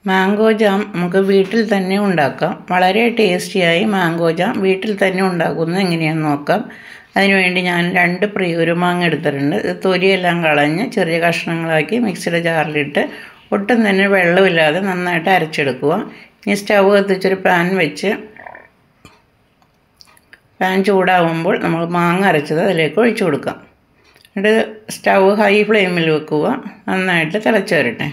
Mango jam നമുക്ക് വീട്ടിൽ തന്നെ ഉണ്ടാക്കാം. വളരെ ടേസ്റ്റിയായി മാംഗോ ജാം വീട്ടിൽ തന്നെ ഉണ്ടാക്കുന്നത് എങ്ങനെയാണെന്ന് നോക്കാം. അതിനുവേണ്ടി ഞാൻ 2 പ്രിയൂരുമാങ്ങ എടുത്തിട്ടുണ്ട്. ഇത് തൊലിയെല്ലാം കളഞ്ഞ് ചെറിയ കഷ്ണങ്ങളാക്കി മിക്സിയുടെ ജാറിലിട്ട് ഒട്ടും തന്നെ വെള്ളമില്ലാതെ നന്നായിട്ട് അരച്ചെടുക്കുക. ഇനി സ്റ്റവ് കത്തിച്ചൊരു പാൻ വെച്ച് പാൻ ചൂടാകുമ്പോൾ നമ്മൾ മാങ്ങ അരച്ചത് അതിലേക്ക് ഒഴിച്ചു കൊടുക്കാം. എന്നിട്ട് സ്റ്റവ് ഹൈ ഫ്ലെയിമിൽ വെക്കുക. നന്നായിട്ട് തിളച്ച് വരട്ടെ.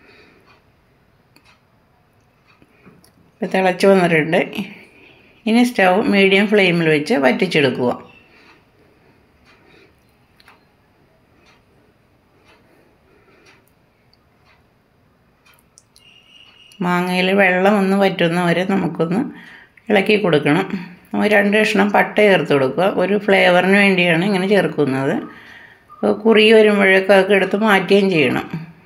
ഇപ്പോൾ തിളച്ച് വന്നിട്ടുണ്ട്. ഇനി സ്റ്റവ് മീഡിയം ഫ്ലെയിമിൽ വെച്ച് വറ്റിച്ചെടുക്കുക. മാങ്ങയിൽ വെള്ളം ഒന്ന് വറ്റുന്നവരെ നമുക്കൊന്ന് ഇളക്കി കൊടുക്കണം. നമ്മൾ 2 കഷ്ണം പട്ട ചേർത്ത് കൊടുക്കുക. ഒരു ഫ്ലേവറിന് വേണ്ടിയാണ് ഇങ്ങനെ ചേർക്കുന്നത്. കുറി വരുമ്പോഴേക്കും അതൊക്കെ എടുത്ത് മാറ്റുകയും ചെയ്യണം.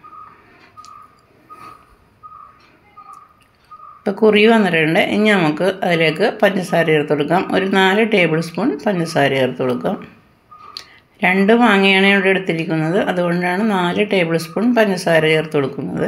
ഇപ്പോൾ കുറി വന്നിട്ടുണ്ട്. ഇനി നമുക്ക് അതിലേക്ക് പഞ്ചസാര ചേർത്ത് കൊടുക്കാം. ഒരു 4 ടേബിൾ സ്പൂൺ പഞ്ചസാര ചേർത്ത് കൊടുക്കാം. 2 മാങ്ങയാണ് ഇവിടെ എടുത്തിരിക്കുന്നത്. അതുകൊണ്ടാണ് 4 ടേബിൾ സ്പൂൺ പഞ്ചസാര ചേർത്ത് കൊടുക്കുന്നത്.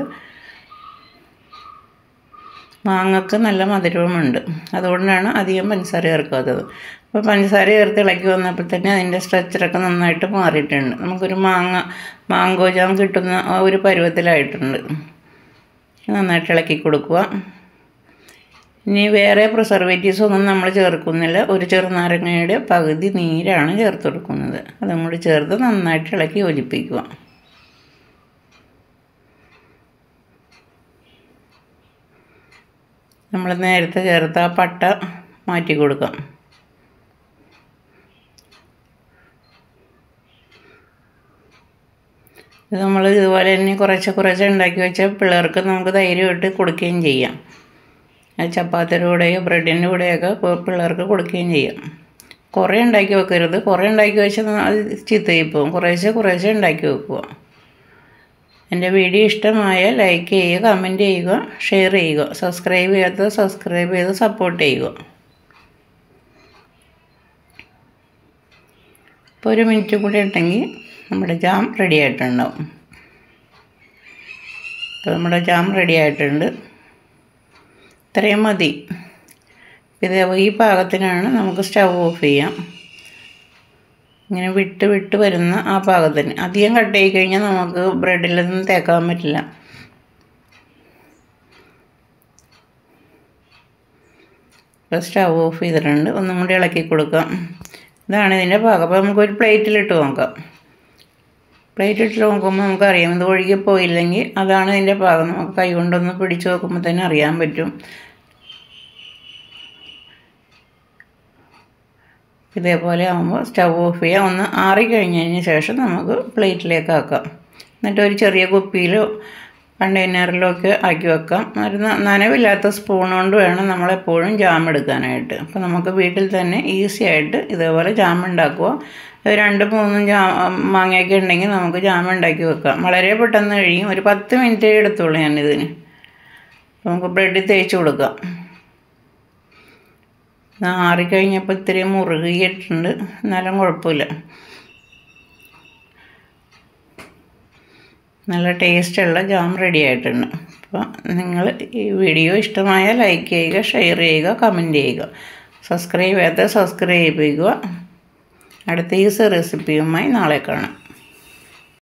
മാങ്ങക്ക് നല്ല മധുരവുമുണ്ട്. അതുകൊണ്ടാണ് അധികം പഞ്ചസാര ചേർക്കാത്തത്. അപ്പോൾ പഞ്ചസാര ചേർത്ത് ഇളക്കി വന്നപ്പോൾ തന്നെ അതിൻ്റെ സ്ട്രക്ചറൊക്കെ നന്നായിട്ട് മാറിയിട്ടുണ്ട്. നമുക്കൊരു മാംഗോ ജാം കിട്ടുന്ന ഒരു പരുവത്തിലായിട്ടുണ്ട്. നന്നായിട്ട് ഇളക്കി കൊടുക്കുക. ഇനി വേറെ പ്രിസർവേറ്റീവ്സ് ഒന്നും നമ്മൾ ചേർക്കുന്നില്ല. ഒരു ചെറുനാരങ്ങയുടെ പകുതി നീരാണ് ചേർത്ത് കൊടുക്കുന്നത്. അതും കൂടി ചേർത്ത് നന്നായിട്ട് ഇളക്കി യോജിപ്പിക്കുക. നമ്മൾ നേരത്തെ ചേർത്ത ആ പട്ട മാറ്റി കൊടുക്കാം. ഇത് നമ്മൾ ഇതുപോലെ തന്നെ കുറച്ച് ഉണ്ടാക്കി വെച്ചാൽ പിള്ളേർക്ക് നമുക്ക് ധൈര്യമായിട്ട് കൊടുക്കുകയും ചെയ്യാം. അത് ചപ്പാത്തിയുടെ കൂടെയോ ബ്രെഡിൻ്റെ കൂടെയൊക്കെ പിള്ളേർക്ക് കൊടുക്കുകയും ചെയ്യാം. കുറേ ഉണ്ടാക്കി വെക്കരുത്. കുറേ ഉണ്ടാക്കി വെച്ചാൽ അത് ചീത്തയായി പോകും. കുറേശ്ശെ ഉണ്ടാക്കി വെക്കുക. എൻ്റെ വീഡിയോ ഇഷ്ടമായാൽ ലൈക്ക് ചെയ്യുക, കമൻറ്റ് ചെയ്യുക, ഷെയർ ചെയ്യുക. സബ്സ്ക്രൈബ് ചെയ്യാത്തത് സബ്സ്ക്രൈബ് ചെയ്ത് സപ്പോർട്ട് ചെയ്യുക. ഇപ്പോൾ 1 മിനിറ്റ് കൂടി ഉണ്ടെങ്കിൽ നമ്മുടെ ജാം റെഡി ആയിട്ടുണ്ടാവും. ഇപ്പോൾ നമ്മുടെ ജാം റെഡി ആയിട്ടുണ്ട്. ഇത്രയും മതി. ഇത് ഈ പാകത്തിനാണ് നമുക്ക് സ്റ്റവ് ഓഫ് ചെയ്യാം. ഇങ്ങനെ വിട്ട് വരുന്ന ആ പാകത്തിന്. അധികം കട്ട് ചെയ്ത് കഴിഞ്ഞാൽ നമുക്ക് ബ്രെഡിലൊന്നും തേക്കാൻ പറ്റില്ല. ഇപ്പോൾ സ്റ്റവ് ഓഫ് ചെയ്തിട്ടുണ്ട്. ഒന്നും കൂടി ഇളക്കി കൊടുക്കാം. ഇതാണ് ഇതിൻ്റെ പാകം. അപ്പോൾ നമുക്കൊരു പ്ലേറ്റിലിട്ട് നോക്കാം. പ്ലേറ്റിട്ട് നോക്കുമ്പോൾ നമുക്കറിയാം ഇത് ഒഴുകി പോയില്ലെങ്കിൽ അതാണ് ഇതിൻ്റെ പാകം. നമുക്ക് കൈ കൊണ്ടൊന്ന് പിടിച്ച് നോക്കുമ്പോൾ തന്നെ അറിയാൻ പറ്റും. ഇതേപോലെ ആകുമ്പോൾ സ്റ്റവ് ഓഫ് ചെയ്യാം. ഒന്ന് ആറിക്കഴിഞ്ഞതിന് ശേഷം നമുക്ക് പ്ലേറ്റിലേക്ക് ആക്കാം. എന്നിട്ട് ഒരു ചെറിയ കുപ്പിയിലോ കണ്ടെയ്നറിലോ ഒക്കെ ആക്കി വെക്കാം. ഒരു നനവില്ലാത്ത സ്പൂൺ കൊണ്ട് വേണം നമ്മളെപ്പോഴും ജാം എടുക്കാനായിട്ട്. അപ്പോൾ നമുക്ക് വീട്ടിൽ തന്നെ ഈസി ആയിട്ട് ഇതേപോലെ ജാം ഉണ്ടാക്കുക. 2-3 മാങ്ങയൊക്കെ ഉണ്ടെങ്കിൽ നമുക്ക് ജാം ഉണ്ടാക്കി വെക്കാം. വളരെ പെട്ടെന്ന് കഴിയും. ഒരു 10 മിനിറ്റേ എടുത്തുള്ളൂ ഞാനിതിന്. നമുക്ക് ബ്രെഡിൽ തേച്ച് കൊടുക്കാം. ആറിക്കഴിഞ്ഞപ്പോൾ ഇത്തിരി മുറുകിയിട്ടുണ്ട്. എന്നാലും കുഴപ്പമില്ല. നല്ല ടേസ്റ്റുള്ള ജാം റെഡി ആയിട്ടുണ്ട്. അപ്പോൾ നിങ്ങൾ ഈ വീഡിയോ ഇഷ്ടമായാൽ ലൈക്ക് ചെയ്യുക, ഷെയർ ചെയ്യുക, കമൻറ്റ് ചെയ്യുക. സബ്സ്ക്രൈബ് ചെയ്യാത്ത സബ്സ്ക്രൈബ് ചെയ്യുക. അടുത്ത ഈസി റെസിപ്പിയുമായി നാളെ കാണാം.